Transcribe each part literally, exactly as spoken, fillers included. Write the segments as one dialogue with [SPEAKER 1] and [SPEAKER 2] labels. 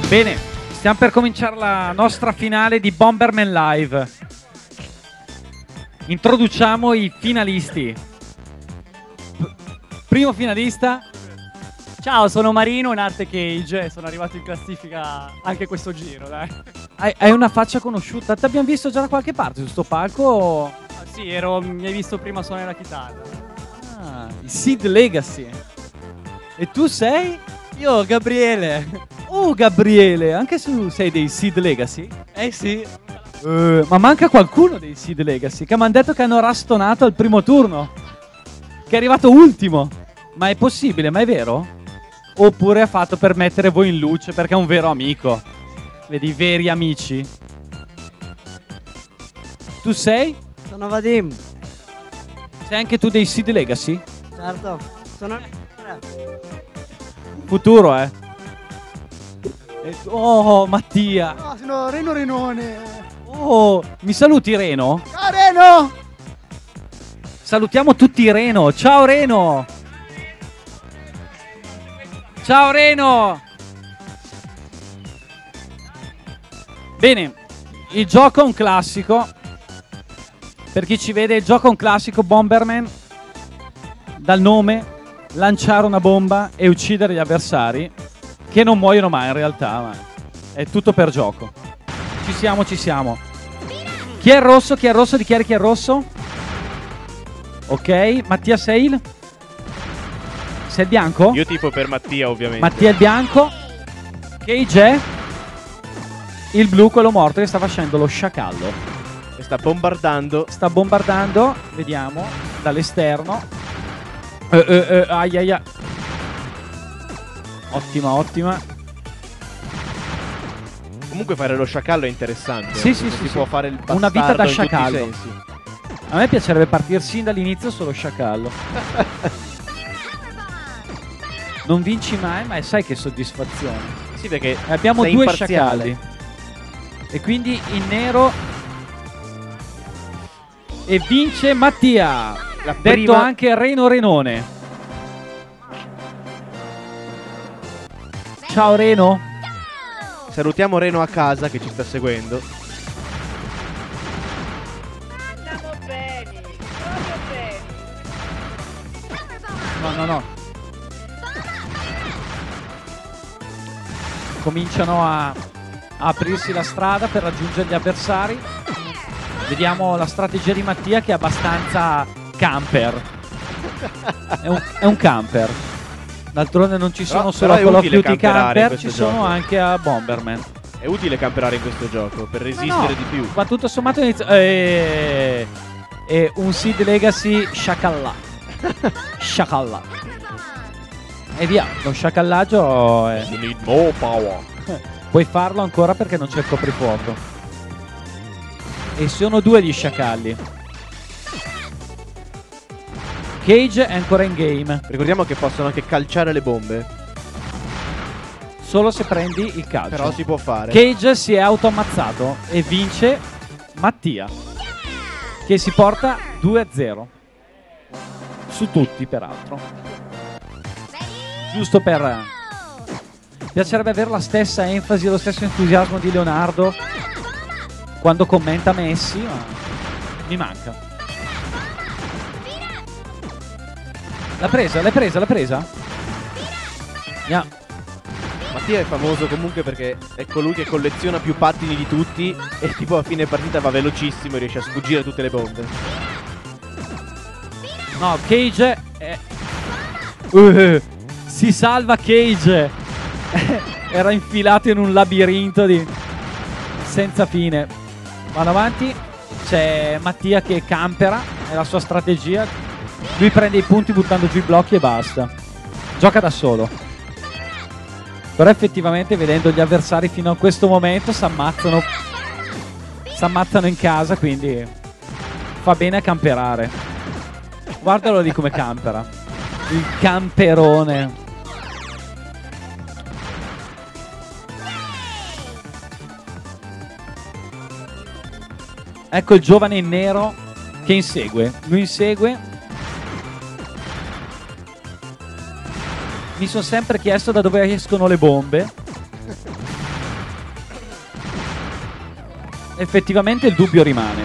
[SPEAKER 1] Bene, stiamo per cominciare la nostra finale di Bomberman Live. Introduciamo i finalisti. Primo finalista.
[SPEAKER 2] Ciao, sono Marino in Arte Cage e sono arrivato in classifica anche questo giro, dai.
[SPEAKER 1] Hai, hai una faccia conosciuta. Ti abbiamo visto già da qualche parte su sto palco?
[SPEAKER 2] Ah, sì, ero, mi hai visto prima suonare la chitarra.
[SPEAKER 1] Ah, il Sid Legacy. E tu sei?
[SPEAKER 3] Io, Gabriele.
[SPEAKER 1] Oh, Gabriele, anche se tu sei dei Sid Legacy?
[SPEAKER 3] Eh sì.
[SPEAKER 1] Uh, ma manca qualcuno dei Sid Legacy che mi hanno detto che hanno rastonato al primo turno, che è arrivato ultimo. Ma è possibile? Ma è vero? Oppure ha fatto per mettere voi in luce perché è un vero amico? Vedi, i veri amici. Tu sei?
[SPEAKER 3] Sono Vadim.
[SPEAKER 1] Sei anche tu dei Sid Legacy?
[SPEAKER 3] Certo. Sono...
[SPEAKER 1] Futuro, eh. E- Oh, Mattia.
[SPEAKER 3] No, sono Reno Renone.
[SPEAKER 1] Oh, mi saluti Reno?
[SPEAKER 3] Ciao Reno!
[SPEAKER 1] Salutiamo tutti Reno. Ciao Reno. Ciao Reno. Bene, il gioco è un classico. Per chi ci vede, il gioco è un classico Bomberman. Dal nome, lanciare una bomba e uccidere gli avversari, che non muoiono mai in realtà, ma è tutto per gioco. Ci siamo, ci siamo. Chi è il rosso? Chi è il rosso? Dichiari chi è il rosso? Ok, Mattia sei il? Sei il bianco?
[SPEAKER 4] Io tifo per Mattia, ovviamente.
[SPEAKER 1] Mattia è il bianco. Cage è il blu, quello morto che sta facendo lo sciacallo.
[SPEAKER 4] E sta bombardando.
[SPEAKER 1] Sta bombardando, vediamo, dall'esterno. Eh, eh, eh, ai, ai, ai. Ottima, ottima.
[SPEAKER 4] Comunque fare lo sciacallo è interessante.
[SPEAKER 1] Sì, sì,
[SPEAKER 4] Non
[SPEAKER 1] sì,
[SPEAKER 4] Si
[SPEAKER 1] sì.
[SPEAKER 4] può fare il bastardo
[SPEAKER 1] Una vita da
[SPEAKER 4] in tutti i
[SPEAKER 1] sciacallo.
[SPEAKER 4] sensi.
[SPEAKER 1] A me piacerebbe partire sin dall'inizio solo sciacallo. Non vinci mai, ma sai che soddisfazione.
[SPEAKER 4] Sì, perché
[SPEAKER 1] E abbiamo
[SPEAKER 4] sei
[SPEAKER 1] due
[SPEAKER 4] imparziale.
[SPEAKER 1] sciacalli. E quindi in nero. E vince Mattia.
[SPEAKER 4] La
[SPEAKER 1] Detto
[SPEAKER 4] prima-
[SPEAKER 1] anche Reno Renone. Ciao Reno.
[SPEAKER 4] Salutiamo Reno a casa che ci sta seguendo.
[SPEAKER 5] Andiamo bene, proprio bene.
[SPEAKER 1] No, no, no. Cominciano a, a aprirsi la strada per raggiungere gli avversari. Vediamo la strategia di Mattia che è abbastanza camper. È un, è un camper. D'altronde non ci sono
[SPEAKER 4] Però-
[SPEAKER 1] solo
[SPEAKER 4] però
[SPEAKER 1] a
[SPEAKER 4] è
[SPEAKER 1] Call of
[SPEAKER 4] utile
[SPEAKER 1] Duty
[SPEAKER 4] camperare in
[SPEAKER 1] camper, ci
[SPEAKER 4] questo
[SPEAKER 1] sono
[SPEAKER 4] gioco.
[SPEAKER 1] anche a Bomberman.
[SPEAKER 4] È utile camperare in questo gioco per
[SPEAKER 1] Ma
[SPEAKER 4] resistere
[SPEAKER 1] no,
[SPEAKER 4] di più.
[SPEAKER 1] ma tutto sommato inizia- eh, è un Sid Legacy sciacalla. Sciacalla. E via, lo sciacallaggio è...
[SPEAKER 4] You need more power.
[SPEAKER 1] Puoi farlo ancora perché non c'è il coprifuoco. E sono due gli sciacalli. Cage è ancora in game.
[SPEAKER 4] Ricordiamo che possono anche calciare le bombe.
[SPEAKER 1] Solo se prendi il calcio.
[SPEAKER 4] Però si può fare.
[SPEAKER 1] Cage si è autoammazzato e vince Mattia, che si porta due a zero. Su tutti, peraltro. Giusto per... Piacerebbe avere la stessa enfasi e lo stesso entusiasmo di Leonardo quando commenta Messi, ma mi manca. L'ha presa, l'hai presa, l'ha presa? Yeah.
[SPEAKER 4] Mattia è famoso comunque perché è colui che colleziona più pattini di tutti e tipo a fine partita va velocissimo e riesce a sfuggire a tutte le bombe.
[SPEAKER 1] No, Cage è... Uh, si salva Cage. Era infilato in un labirinto di... senza fine. Vanno avanti. C'è Mattia che campera, è la sua strategia. Lui prende i punti buttando giù i blocchi e basta. Gioca da solo. Però effettivamente vedendo gli avversari fino a questo momento si ammazzano. Si ammazzano in casa, quindi fa bene a camperare. Guardalo lì come campera. Il camperone. Ecco il giovane in nero che insegue. Lui insegue. Mi sono sempre chiesto da dove escono le bombe. effettivamente il dubbio rimane.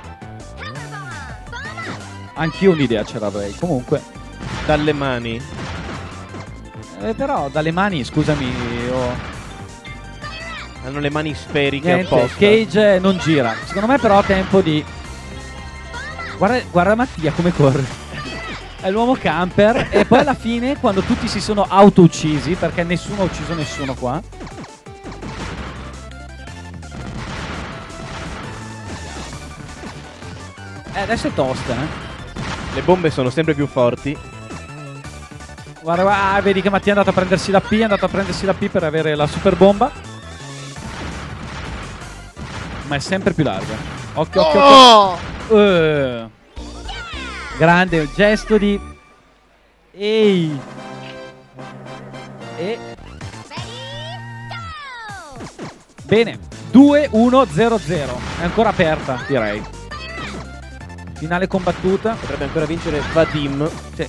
[SPEAKER 1] Anch'io un'idea ce l'avrei. Comunque,
[SPEAKER 4] Dalle mani.
[SPEAKER 1] eh, però dalle mani, scusami, ho...
[SPEAKER 4] Hanno le mani sferiche
[SPEAKER 1] Niente,
[SPEAKER 4] apposta.
[SPEAKER 1] Cage non gira. Secondo me però ha tempo di... Guarda, guarda Mattia come corre. È l'uomo camper. E poi alla fine, quando tutti si sono auto-uccisi, perché nessuno ha ucciso nessuno qua. Eh, adesso è tosta, eh.
[SPEAKER 4] Le bombe sono sempre più forti.
[SPEAKER 1] Guarda, guarda, ah, vedi che Mattia è andato a prendersi la P, è andato a prendersi la P per avere la super bomba. Ma è sempre più larga. Occhio, occhio,
[SPEAKER 3] Oh!
[SPEAKER 1] occhio. Eh. Grande il gesto di... Ehi. E... Bene. due uno zero zero. È ancora aperta, direi. Finale combattuta.
[SPEAKER 4] Potrebbe ancora vincere Vadim.
[SPEAKER 1] Sì.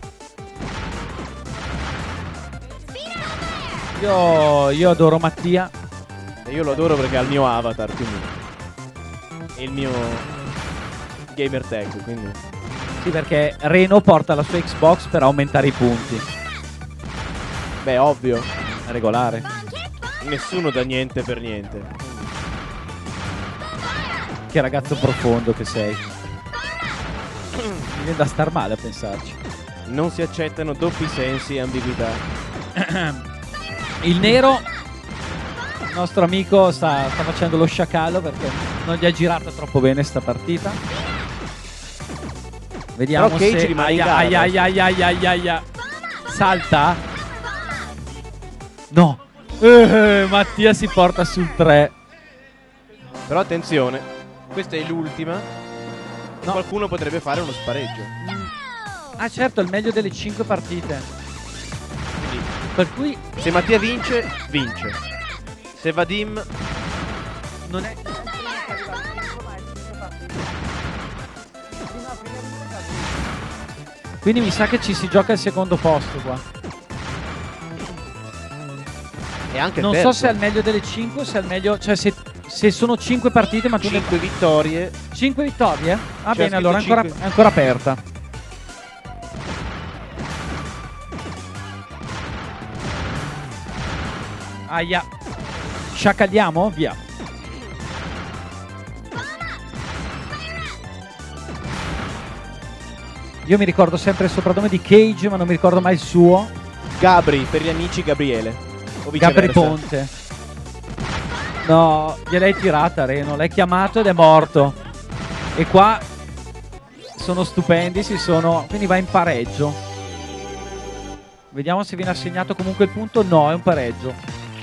[SPEAKER 1] Io, io adoro Mattia.
[SPEAKER 4] E io lo adoro perché ha il mio avatar, quindi. E il mio gamer tag, quindi.
[SPEAKER 1] Sì, perché Reno porta la sua Xbox per aumentare i punti.
[SPEAKER 4] Beh, ovvio.
[SPEAKER 1] È regolare.
[SPEAKER 4] Nessuno dà niente per niente.
[SPEAKER 1] Che ragazzo profondo che sei. Mi viene da star male a pensarci.
[SPEAKER 4] Non si accettano doppi sensi e ambiguità.
[SPEAKER 1] Il nero, il nostro amico, sta, sta facendo lo sciacallo perché non gli è girata troppo bene sta partita. Vediamo
[SPEAKER 4] Però Cage
[SPEAKER 1] se...
[SPEAKER 4] rimane in
[SPEAKER 1] Aia,
[SPEAKER 4] gara.
[SPEAKER 1] aia, aia, aia, aia, aia, aia. Salta? No. Eh, Mattia si porta sul tre.
[SPEAKER 4] Però attenzione, questa è l'ultima. E
[SPEAKER 1] No.
[SPEAKER 4] qualcuno potrebbe fare uno spareggio.
[SPEAKER 1] Ah certo, è il meglio delle cinque partite.
[SPEAKER 4] Quindi,
[SPEAKER 1] Per cui
[SPEAKER 4] se Mattia vince, vince. Se Vadim.
[SPEAKER 1] non è... Quindi mi sa che ci si gioca il secondo posto qua.
[SPEAKER 4] È anche
[SPEAKER 1] Non
[SPEAKER 4] terzo.
[SPEAKER 1] so se è il meglio delle cinque, se è il meglio... Cioè se, se sono cinque partite ma tu ne...
[SPEAKER 4] cinque vittorie.
[SPEAKER 1] cinque vittorie? Ah
[SPEAKER 4] C'è
[SPEAKER 1] bene, allora è
[SPEAKER 4] scritto
[SPEAKER 1] ancora,
[SPEAKER 4] cinque.
[SPEAKER 1] è ancora aperta. Aia. Sciacalliamo? Via. Io mi ricordo sempre il soprannome di Cage, ma non mi ricordo mai il suo.
[SPEAKER 4] Gabri, per gli amici Gabriele. O
[SPEAKER 1] Gabri
[SPEAKER 4] viceversa.
[SPEAKER 1] Ponte. No, gliel'hai tirata, Reno. L'hai chiamato ed è morto. E qua sono stupendi, si sono... Quindi va in pareggio. Vediamo se viene assegnato comunque il punto. No, è un pareggio.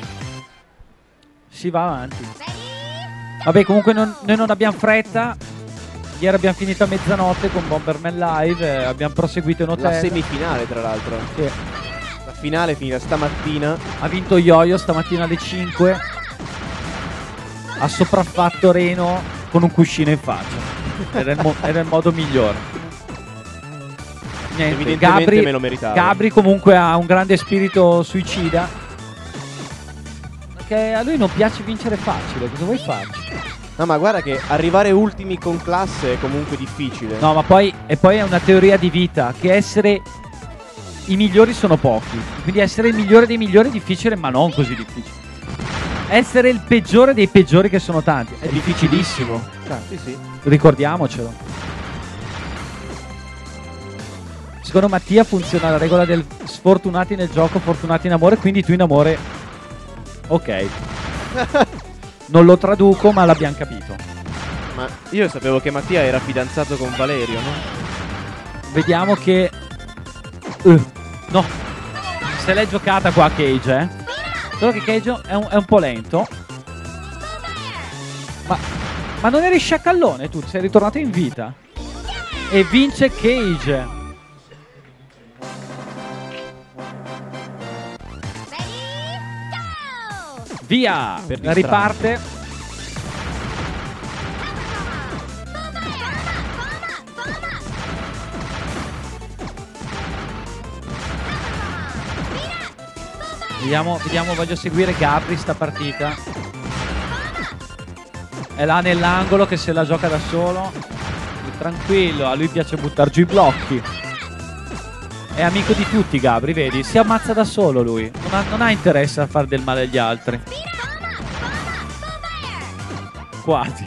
[SPEAKER 1] Si va avanti. Vabbè, comunque non- noi non abbiamo fretta. Ieri abbiamo finito a mezzanotte con Bomberman Live. eh, abbiamo proseguito in
[SPEAKER 4] La
[SPEAKER 1] hotel.
[SPEAKER 4] semifinale, tra l'altro.
[SPEAKER 1] Sì.
[SPEAKER 4] La finale è finita stamattina.
[SPEAKER 1] Ha vinto Yo-Yo stamattina alle cinque. Ha sopraffatto Reno con un cuscino in faccia. Era il, mo- era il modo migliore. Niente,
[SPEAKER 4] Evidentemente
[SPEAKER 1] Gabri,
[SPEAKER 4] me lo meritavo.
[SPEAKER 1] Gabri comunque ha un grande spirito suicida. Perché a lui non piace vincere facile. Cosa vuoi farci?
[SPEAKER 4] No, ma guarda che arrivare ultimi con classe è comunque difficile.
[SPEAKER 1] No, ma poi, e poi è una teoria di vita che essere i migliori sono pochi. Quindi essere il migliore dei migliori è difficile, ma non così difficile. Essere il peggiore dei peggiori, che sono tanti, è difficilissimo. Cioè,
[SPEAKER 4] Sì, sì.
[SPEAKER 1] ricordiamocelo. Secondo Mattia funziona la regola del sfortunati nel gioco, fortunati in amore, quindi tu in amore... Ok. Non lo traduco, ma l'abbiamo capito.
[SPEAKER 4] Ma io sapevo che Mattia era fidanzato con Valerio, no?
[SPEAKER 1] Vediamo che... Uh, no. Se l'è giocata qua Cage, eh. Solo che Cage è un, è un po' lento. Ma, ma non eri sciacallone tu? Sei ritornato in vita. E vince Cage. Via.
[SPEAKER 4] Per distrarre.
[SPEAKER 1] Riparte. Vediamo, vediamo, voglio seguire Gabri sta partita. È là nell'angolo che se la gioca da solo. Tranquillo, a lui piace buttare giù i blocchi. È amico di tutti Gabri, vedi? Si ammazza da solo lui. Non ha, non ha interesse a fare del male agli altri. Quasi.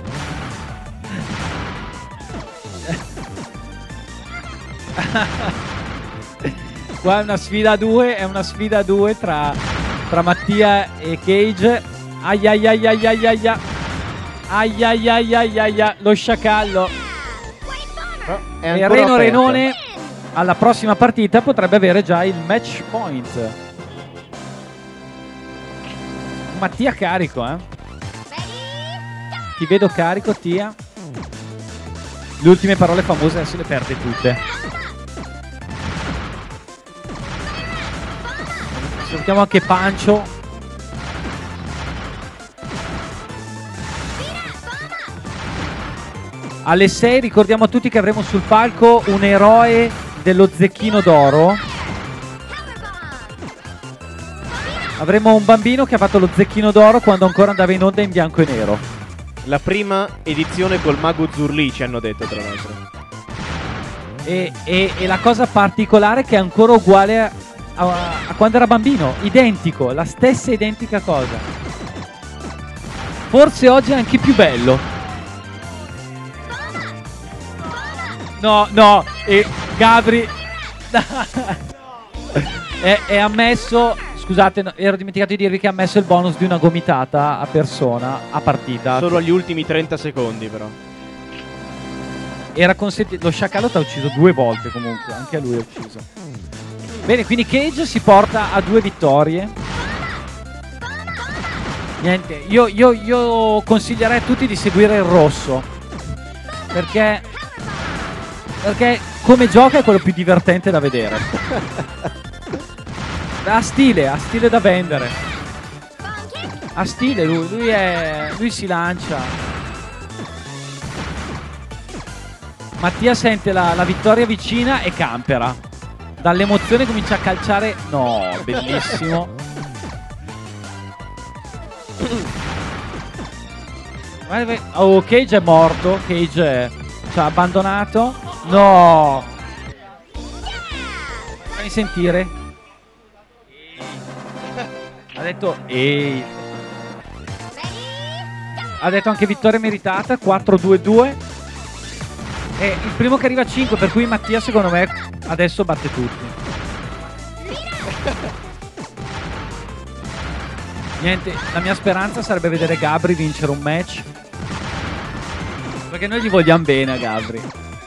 [SPEAKER 1] Qua è una sfida a due, è una sfida a due tra, tra Mattia e Cage. Ai ai ai ai ai ai ai. Ai ai ai ai ai ai. Lo sciacallo.
[SPEAKER 4] È
[SPEAKER 1] E
[SPEAKER 4] ancora
[SPEAKER 1] Reno
[SPEAKER 4] aperta.
[SPEAKER 1] Renone alla prossima partita potrebbe avere già il match point. Mattia carico, eh. Ti vedo carico, Tia. Le ultime parole famose adesso le perde tutte. Salutiamo anche Pancio. Alle sei ricordiamo a tutti che avremo sul palco un eroe dello Zecchino d'Oro. Avremo un bambino che ha fatto lo Zecchino d'Oro quando ancora andava in onda in bianco e nero.
[SPEAKER 4] La prima edizione col mago Zurli, ci hanno detto tra l'altro.
[SPEAKER 1] E, e- e la cosa particolare è che è ancora uguale a, a- a quando era bambino. Identico, la stessa identica cosa. Forse oggi è anche più bello. No, no, e Gabri è, è ammesso, scusate, no, ero dimenticato di dirvi che ha ammesso il bonus di una gomitata a persona a partita.
[SPEAKER 4] Solo agli ultimi trenta secondi però.
[SPEAKER 1] Era consentito, lo sciacallo ti ha ucciso due volte comunque, anche a lui ha ucciso. Bene, quindi Cage si porta a due vittorie. Niente, io, io, io consiglierei a tutti di seguire il rosso. Perché... Perché come gioca è quello più divertente da vedere. Ha stile, ha stile da vendere. Ha stile lui, lui è. Lui si lancia. Mattia sente la, la vittoria vicina e campera. Dall'emozione comincia a calciare. No, bellissimo. Oh, Cage è morto. Cage è... ci ha abbandonato. No! Fammi sentire. Ha detto ehi. Ha detto anche vittoria meritata. quattro due due. E il primo che arriva a cinque, per cui Mattia secondo me adesso batte tutti. Niente, la mia speranza sarebbe vedere Gabri vincere un match. Perché noi gli vogliamo bene a Gabri.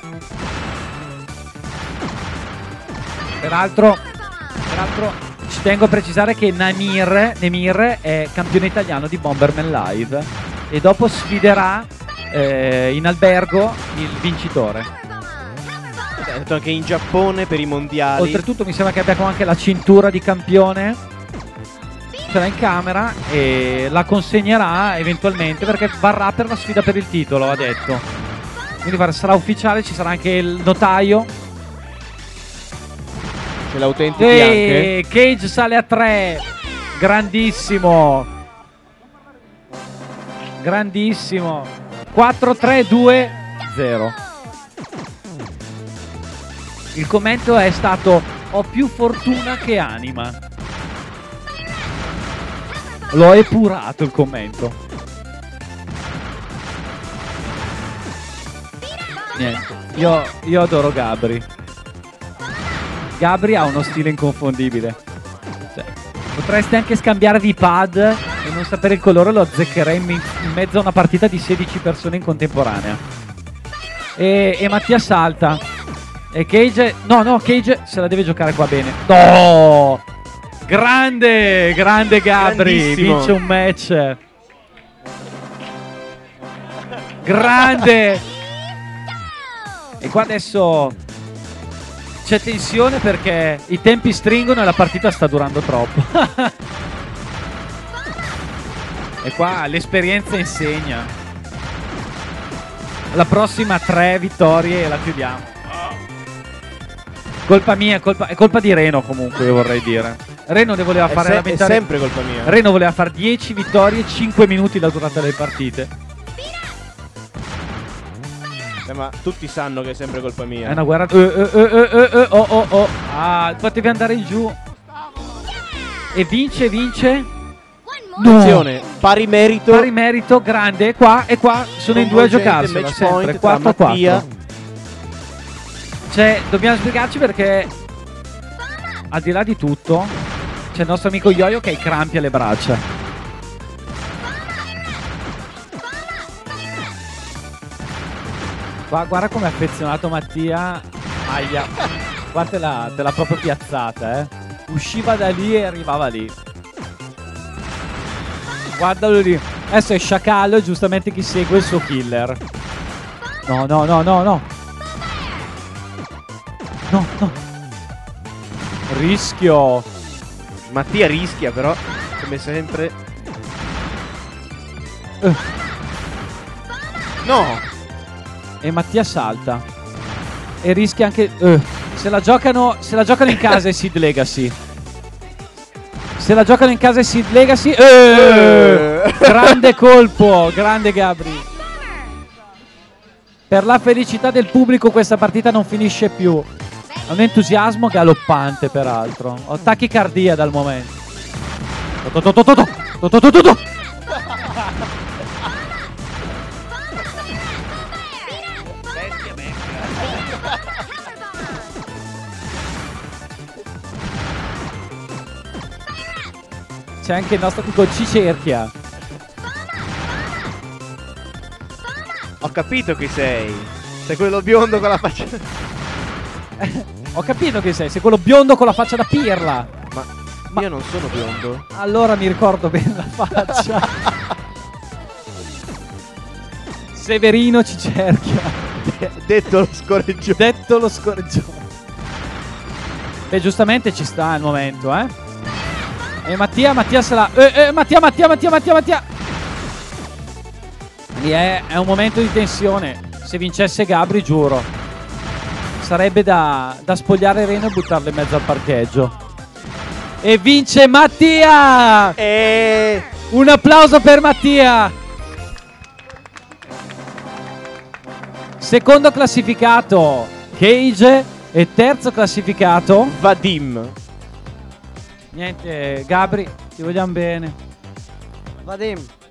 [SPEAKER 1] Peraltro, peraltro ci tengo a precisare che Namir, Nemir è campione italiano di Bomberman Live e dopo sfiderà eh, in albergo il vincitore.
[SPEAKER 4] Ha detto anche in Giappone per i mondiali.
[SPEAKER 1] Oltretutto mi sembra che abbia anche la cintura di campione. Ce l'ha in camera e la consegnerà eventualmente perché varrà per la sfida per il titolo, ha detto. Quindi sarà ufficiale, ci sarà anche il notaio.
[SPEAKER 4] C'è l'autentico
[SPEAKER 1] E
[SPEAKER 4] anche.
[SPEAKER 1] Cage sale a tre. Grandissimo. Grandissimo. quattro tre due zero. Il commento è stato: ho più fortuna che anima. L'ho epurato il commento. Niente. Io, io adoro Gabri. Gabri ha uno stile inconfondibile. Cioè, potreste anche scambiarvi i pad e non sapere il colore, lo azzeccherei in, in mezzo a una partita di sedici persone in contemporanea. E, e Mattia salta. E Cage... No, no, Cage se la deve giocare qua bene. No! Grande, grande Gabri.
[SPEAKER 4] Grandissimo.
[SPEAKER 1] Vince un match. Grande. E qua adesso... c'è tensione perché i tempi stringono e la partita sta durando troppo. E qua l'esperienza insegna. La prossima tre vittorie e la chiudiamo. Colpa mia, colpa, è colpa di Reno comunque, io vorrei dire. Reno ne voleva
[SPEAKER 4] È,
[SPEAKER 1] fare
[SPEAKER 4] se- è
[SPEAKER 1] lamentare.
[SPEAKER 4] sempre colpa mia.
[SPEAKER 1] Reno voleva fare dieci vittorie, cinque minuti la durata delle partite.
[SPEAKER 4] Eh, ma tutti sanno che è sempre colpa mia.
[SPEAKER 1] È una guerra. Eh, eh, eh, eh, eh, oh, oh, oh. Ah, potevi andare in giù. E vince, vince. No.
[SPEAKER 4] Attenzione, pari merito.
[SPEAKER 1] Pari merito, grande. Qua e qua sono in due a giocarsela.
[SPEAKER 4] Match
[SPEAKER 1] Sempre
[SPEAKER 4] point tra
[SPEAKER 1] quattro a
[SPEAKER 4] Mattia.
[SPEAKER 1] quattro. Cioè, dobbiamo spiegarci perché al di là di tutto c'è il nostro amico Yoyo che ha i crampi alle braccia. Qua, guarda come è affezionato Mattia. Aia. Guarda, te l'ha, te l'ha proprio piazzata, eh. Usciva da lì e arrivava lì. Guardalo lì. Adesso è sciacallo, giustamente chi segue il suo killer. No, no, no, no, no. No, no. Rischio.
[SPEAKER 4] Mattia rischia però, come sempre.
[SPEAKER 1] Eh.
[SPEAKER 4] No!
[SPEAKER 1] E Mattia salta. E rischia anche. eh, Se la giocano. Se la giocano in casa è Seed Legacy. Se la giocano in casa è Seed Legacy. eh, Grande colpo. Grande Gabri. Per la felicità del pubblico questa partita non finisce più. È un entusiasmo galoppante, peraltro. Ho tachicardia dal momento. To to to to to to to to to to. C'è anche il nostro amico Cicerchia.
[SPEAKER 4] Ho capito chi sei. Sei quello biondo con la faccia.
[SPEAKER 1] Ho capito che sei, sei quello biondo con la faccia da pirla.
[SPEAKER 4] Ma,
[SPEAKER 1] Ma-
[SPEAKER 4] io non sono biondo.
[SPEAKER 1] Allora mi ricordo bene la faccia. Severino Cicerchia.
[SPEAKER 4] Detto lo scorreggione.
[SPEAKER 1] Detto lo scorreggione. E giustamente ci sta il momento, eh. E Mattia, Mattia se la... Eh, eh, Mattia, Mattia, Mattia, Mattia, Mattia. Lì è, è un momento di tensione. Se vincesse Gabri, giuro, sarebbe da, da spogliare Reno e buttarlo in mezzo al parcheggio. E vince Mattia!
[SPEAKER 4] E...
[SPEAKER 1] Un applauso per Mattia! Secondo classificato Cage e terzo classificato
[SPEAKER 4] Vadim.
[SPEAKER 1] niente, Gabri, ti vogliamo bene.
[SPEAKER 3] Vadim.